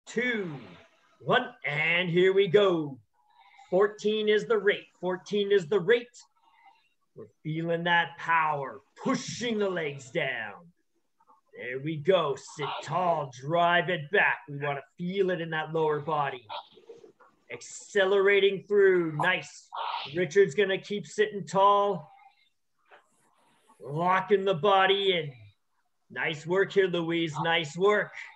2, 1, and here we go. 14 is the rate. 14 is the rate. We're feeling that power, pushing the legs down. There we go. Sit tall, drive it back. We want to feel it in that lower body. Accelerating through. Nice. Richard's going to keep sitting tall. Locking the body in. Nice work here, Louise. Nice work.